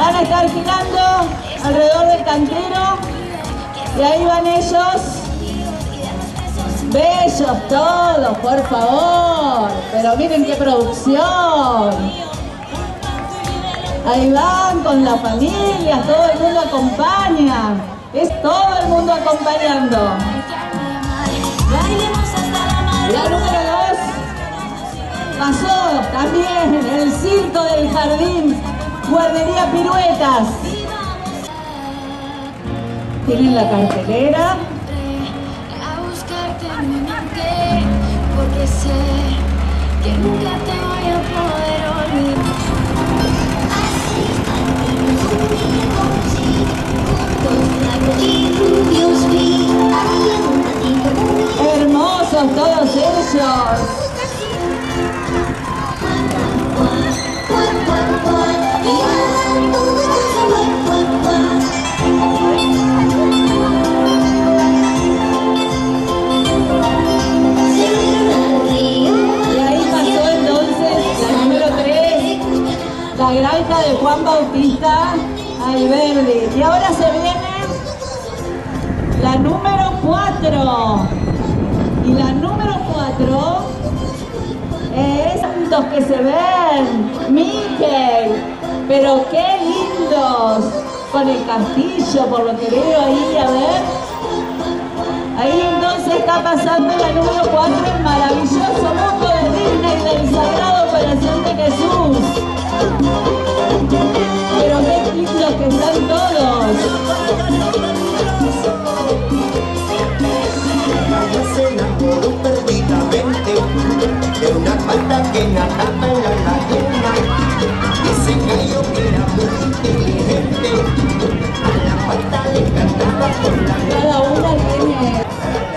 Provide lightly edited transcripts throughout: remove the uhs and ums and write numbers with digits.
Van a estar girando alrededor del cantero y ahí van ellos. Bellos todos, por favor. Pero miren qué producción. Ahí van con la familia, todo el mundo acompaña. Es todo el mundo acompañando. La número 2 pasó también en el circo del jardín, guardería Piruetas. Tienen la cartelera. Porque sé que nunca te voy a poder olvidar. Hermosos todos ellos. La granja de Juan Bautista Alberdi. Y ahora se viene la número 4. Y la número 4 es tantos que se ven. Mickey. Pero qué lindos. Con el castillo, por lo que veo ahí, a ver. Ahí entonces está pasando la número 4, el maravilloso mundo de Disney del Sagrado Corazón de Jesús. Pero qué lindos que están todos. Se enamoró perdidamente de una falda que nadaba en la laguna. Ese gallo que era muy inteligente, a la falda le cantaba por la Cada una tiene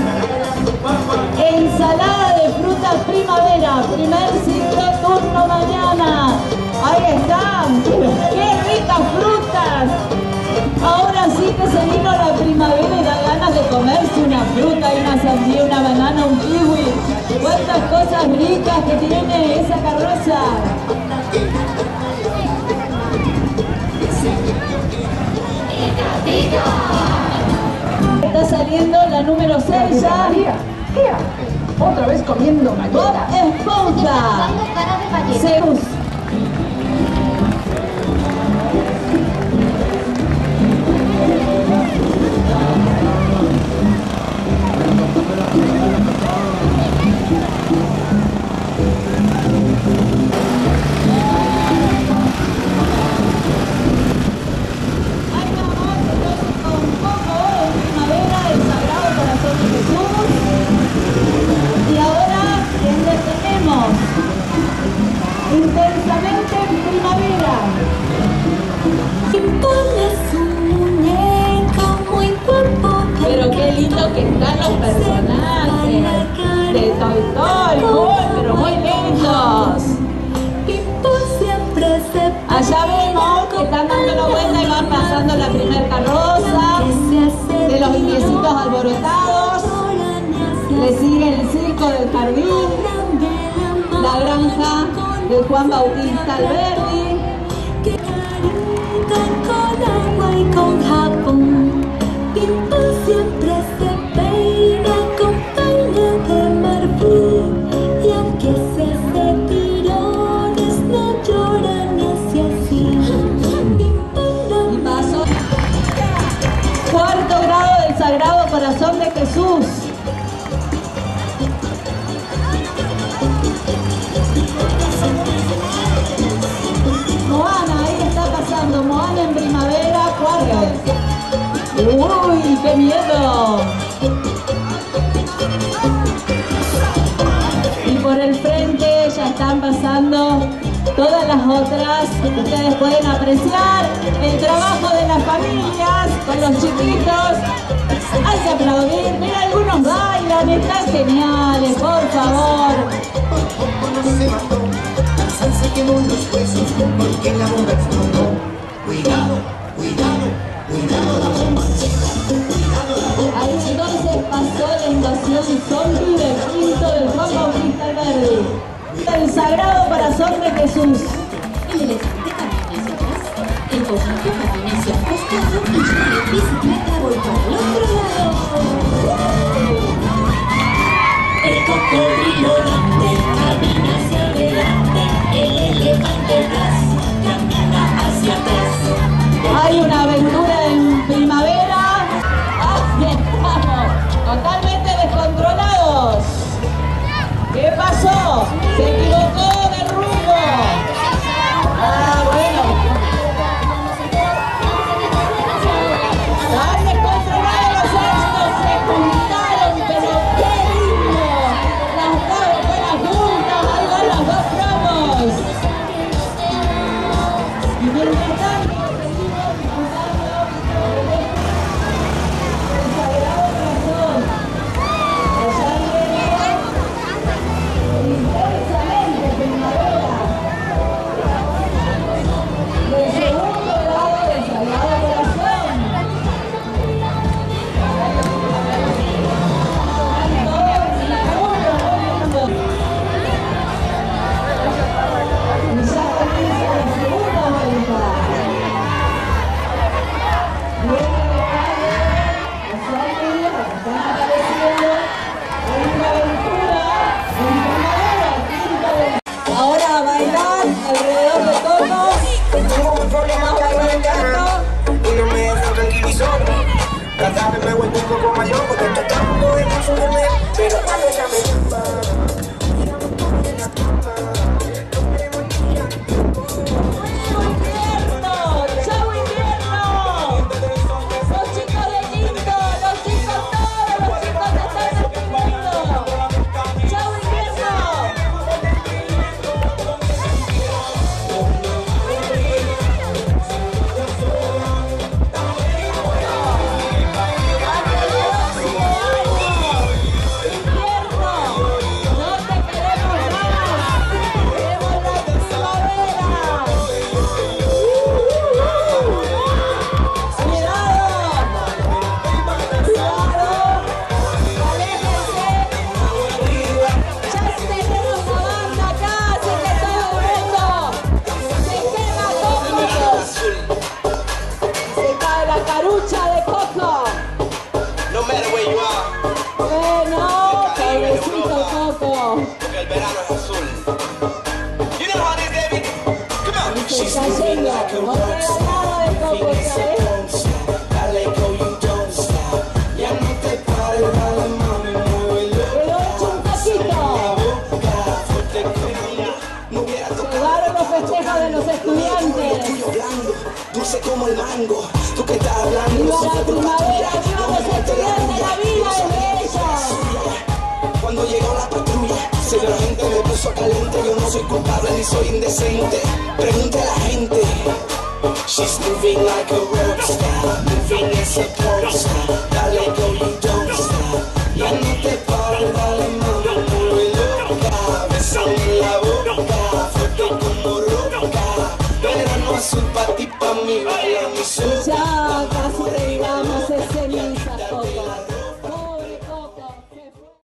ensalada de frutas primavera, primer ciclo, turno mañana. Ahí están, qué ricas frutas. Ahora sí que se vino la primavera y da ganas de comerse una fruta, y una sandía, una banana, un kiwi. Cuántas cosas ricas que tiene esa carroza. Está saliendo la número 6 ya. Otra vez comiendo Bob galletas. Esponja. Zeus. Intensamente en primavera. Pero qué lindo que están los personajes de Toy Story, pero muy lindos. Allá vemos que están dando la vuelta y van pasando la primer carroza de los indiecitos alborotados. Le sigue el circo del jardín, la granja de Juan Bautista Alberdi. Con agua y con jabón, Pimpo siempre se peina con peine de marfil. Y aunque se hace tirones, no llora ni hace así. Y pasó cuarto grado del Sagrado Corazón de Jesús. Moana, ahí está pasando, Moana en primavera, cuarto. ¡Uy, qué miedo! Y por el frente ya están pasando todas las otras. Ustedes pueden apreciar el trabajo de las familias con los chiquitos. Hay que aplaudir, mira, algunos bailan, están geniales, por favor. se quemó los huesos porque la bomba explotó. Cuidado, cuidado, cuidado la bomba. Cuidado la bomba. Ahí entonces pasó la invasión zombie del quinto del Juan Bautista Alberdi. El Sagrado Corazón de Jesús. El elefante camina hacia atrás, el bonito permanece acostado y yo en la bicicleta voy para el otro lado. El cocodrilo grande camina hacia adelante, el elefante atrás camina hacia atrás. Hay una aventura en primavera. Así estamos, totalmente descontrolados. ¿Qué pasó? Se equivocó de rumbo. Ah, bueno. Están descontrolados estos, se juntaron, pero qué lindo. Las dos buenas juntas, ahí van las dos promos. Y mientras tanto, seguimos disfrutando el sagrado corazón. Allá viene intensamente primavera. El segundo grado del sagrado corazón. Y ya comienza la segunda vuelta. Viene de calle, los ángeles están apareciendo en una aventura en primavera, quinta de... Ahora a bailar alrededor de Coco. Tengo un problema con el canto y no me deja tranquilo y solo. Cada vez me vuelvo un poco mayor porque estoy tratando de consumirme, pero cuando ella me llama. ¡Chau invierno! Los chicos de Quinto, los chicos todos, los chicos se están despidiendo. ¡Chau invierno! No te queremos más, queremos la primavera. Cuidado, aléjense. Ya tenemos una banda acá, así que todo el mundo se quema Coco. Se cae la carucha de Coco. No matter where you are, Bueno, pobrecito Coco. porque el verano es azul. You know how this, David? Come on. Se está yendo. No queda nada de Coco otra vez. Dale, go, you don't stop. Ya no te pares, dale, mami, muévelo. Quedó hecho un taquito. Fuerte como no hubiera tocado. Llegaron los festejos de los estudiantes. Tuyo blando, dulce como el mango. Tú que estás hablando, Viva no la sé por primavera, viva los estudiantes, la vida es bella. Cuando llegó la patrulla, se vio la gente, me puso caliente. Yo no soy culpable ni soy indecente. Pregunte a la gente. She's moving like a rockstar, moving as a pornstar. Dale, go, you don't stop. Ya no te pares, dale, mami, muévelo. Besame en la boca, fuerte como roca. Verano azul pa' ti, pa' mí, baila mi soca. Ya casi terminamos ese